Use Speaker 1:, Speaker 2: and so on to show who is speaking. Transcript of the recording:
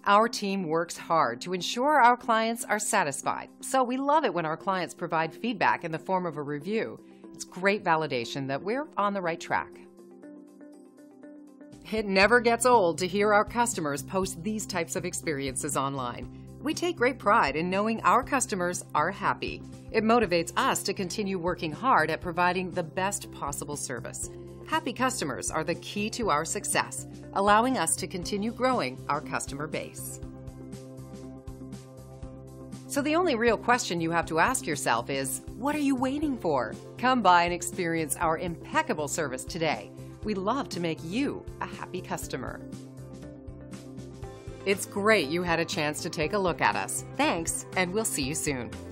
Speaker 1: Our team works hard to ensure our clients are satisfied, so we love it when our clients provide feedback in the form of a review. It's great validation that we're on the right track. It never gets old to hear our customers post these types of experiences online. We take great pride in knowing our customers are happy. It motivates us to continue working hard at providing the best possible service. Happy customers are the key to our success, allowing us to continue growing our customer base. So the only real question you have to ask yourself is, what are you waiting for? Come by and experience our impeccable service today. We love to make you a happy customer. It's great you had a chance to take a look at us. Thanks, and we'll see you soon.